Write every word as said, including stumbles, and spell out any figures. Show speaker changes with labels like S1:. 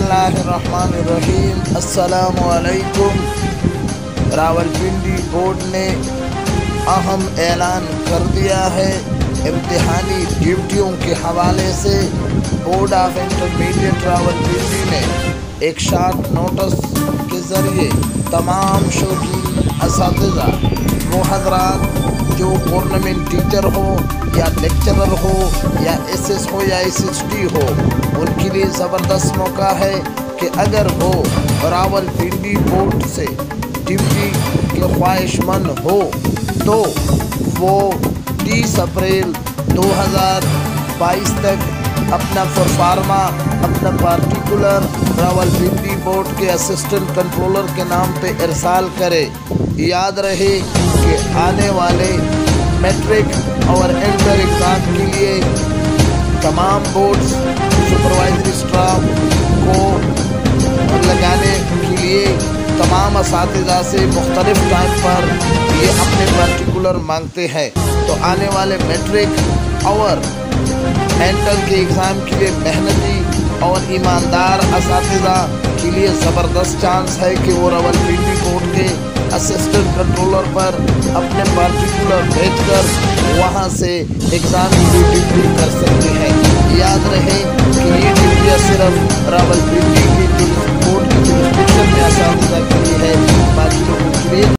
S1: बिस्मिल्लाहिर्रहमानिर्रहीम। अस्सलामु अलैकुम। रावलपिंडी बोर्ड ने अहम ऐलान कर दिया है। इम्तिहानी ड्यूटियों के हवाले से बोर्ड ऑफ इंटरमीडिएट रावलपिंडी ने एक शार्ट नोटिस के ज़रिए तमाम शौकीन असातिज़ा वो हज़रात जो गवर्नमेंट टीचर हो या लेक्चरर हो या एसएस हो या एसएसटी हो, उनके लिए ज़बरदस्त मौका है कि अगर वो रावलपिंडी बोर्ड से ड्यूटी के ख्वाहिशमंद हो तो वो तीस अप्रैल दो हज़ार बाईस तक अपना परफार्मा अपना पार्टिकुलर रावलपिंडी बोर्ड के असिस्टेंट कंट्रोलर के नाम पे इरसाल करे। याद रहे कि आने वाले मैट्रिक और इंटर एग्ज़ाम के लिए तमाम बोर्ड्स सुपरवाइजरी स्टाफ को लगाने के लिए तमाम असातिज़ा से मुख्तलिफ टाइम पर ये अपने पार्टिकुलर मांगते हैं। तो आने वाले मैट्रिक और इंटर के एग्ज़ाम के लिए मेहनती और ईमानदार असातिज़ा के लिए ज़बरदस्त चांस है कि वो रावलपिंडी बोर्ड के असिस्टेंट कंट्रोलर पर अपने पार्टिकुलर भेजकर वहाँ से एग्ज़ाम की ड्यूटी कर सकते हैं। याद रहे कि ये ड्यूटियाँ सिर्फ रावलपिंडी के जो बोर्ड की जुरिस्डिक्शन में असातिज़ा के लिए है, बाकी लोगों के लिए